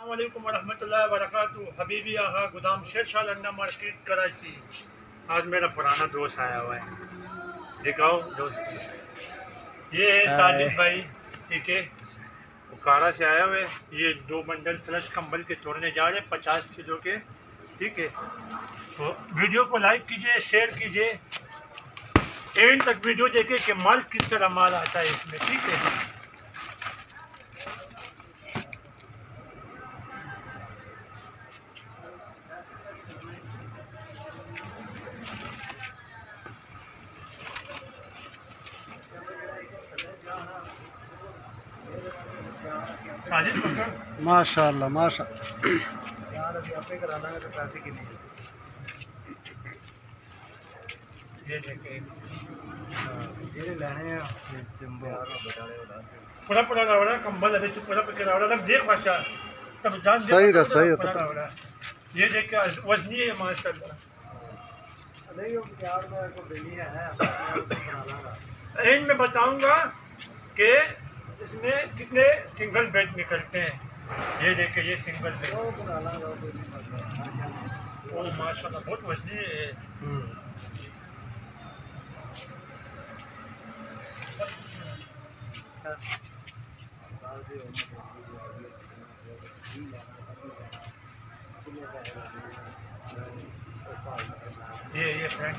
अस्सलामुअलैकुम वरहमतुल्लाहि वबरकातुहू। हबीबी आगा गोदाम शेरशाह लंडा मार्केट कराची। आज मेरा पुराना दोस्त आया हुआ है, दिखाओ दोस्त। ये है साजिद भाई, ठीक है, बुखारा से आया हुआ है। ये 2 बंडल फ्लश कंबल के तोड़ने जा रहे हैं 50 किलो के, ठीक है। तो वीडियो को लाइक कीजिए, शेयर कीजिए, एंड तक वीडियो देखे कि माल किस तरह माल आता है इसमें, ठीक है। माशाअल्लाह माशाअल्लाह। ये देखें, पूरा पूरा रावड़ा कंबल है, से पूरा पूरा रावड़ा तब देख माशा तब जान सही था, सही पूरा रावड़ा। ये देख के वजनी है माशाअल्लाह। एंड में बताऊंगा कि इसमें कितने सिंगल बेड निकलते हैं। ये देखे, ये सिंगल बेड, ओ माशाल्लाह बहुत वजनी है। ये फ्रेंड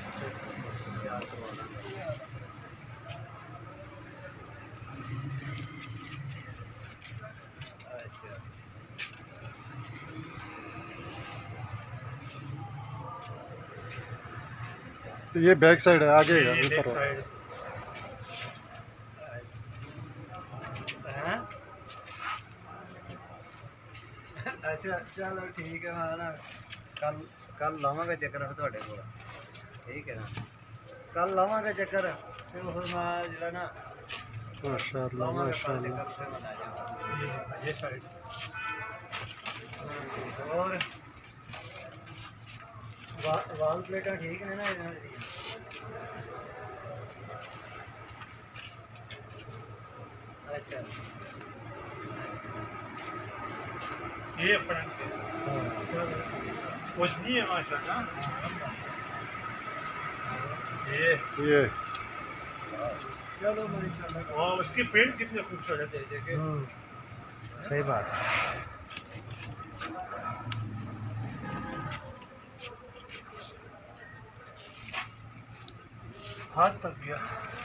ये बैक साइड है, आगे ये ऊपर बैक हो। साइड। अच्छा चलो ठीक है, मैं ना कल कल लावांगा चक्कर ਤੁਹਾਡੇ ਕੋਲ, ठीक है ना, कल लावांगा चक्कर फिर मैं जरा ना माशाअल्लाह माशाअल्लाह। ये साइड और वाल प्लेटा ठीक ने ना। अच्छा ये फ्रंट वजनी है माशाल्लाह। ये चलो माशाल्लाह। और उसकी प्रिंट कितनी खूबसूरत है, देखे। सही बात है। हाथ तक गया।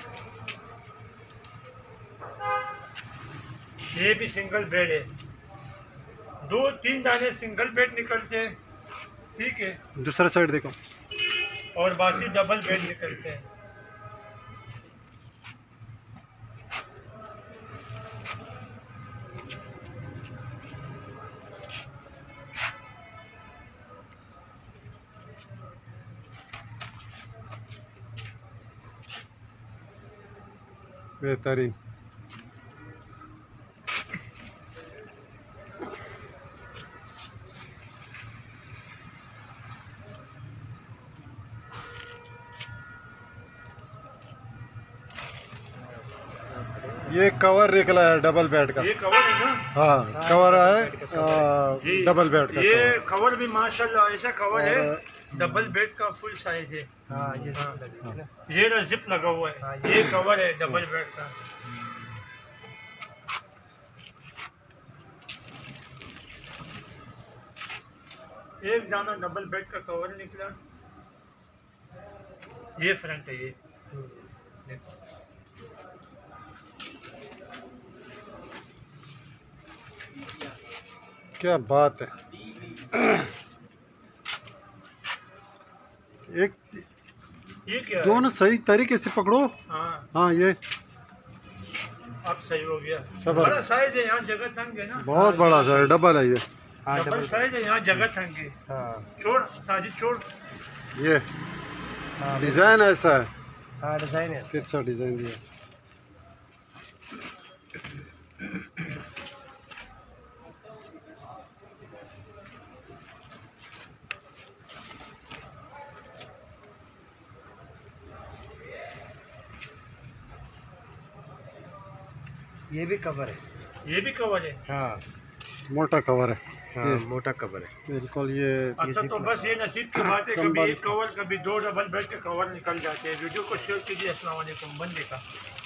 ये भी सिंगल बेड है, 2-3 दाने सिंगल बेड निकलते हैं, ठीक है, दूसरा साइड देखो। और बाकी डबल बेड निकलते हैं। बेहतरीन। ये कवर निकला है डबल बेड का। ये कवर है ना? हाँ कवर है डबल बेड का। ये कवर भी माशाल्लाह ऐसा कवर है, डबल बेड का फुल साइज है। हाँ ये ना जिप लगा हुआ है, ये कवर है डबल बेड का। एक दाना डबल बेड का कवर निकला। ये फ्रंट है, ये देखो। क्या बात है। एक ये क्या है? दोनों सही तरीके से पकड़ो। हाँ हाँ ये अब सही हो गया। सबर। बड़ा साइज है, यहाँ जगह तंग है ना। बहुत बड़ा सा है, डबल है ये। डबल साइज है, यहाँ जगह तंग है। छोड़ साजिद छोड़। ये डिजाइन ऐसा है। हाँ डिजाइन है। तिरछा डिजाइन दिया। ये भी कवर है। ये भी कवर है। हाँ मोटा कवर है। हाँ मोटा कवर है। बिल्कुल ये अच्छा तो बस ये नसीब की बात है, कभी एक कवर कभी दो डबल बेड के कवर निकल जाते हैं। वीडियो को शेयर कीजिए। अस्सलाम वालेकुम। बंदे का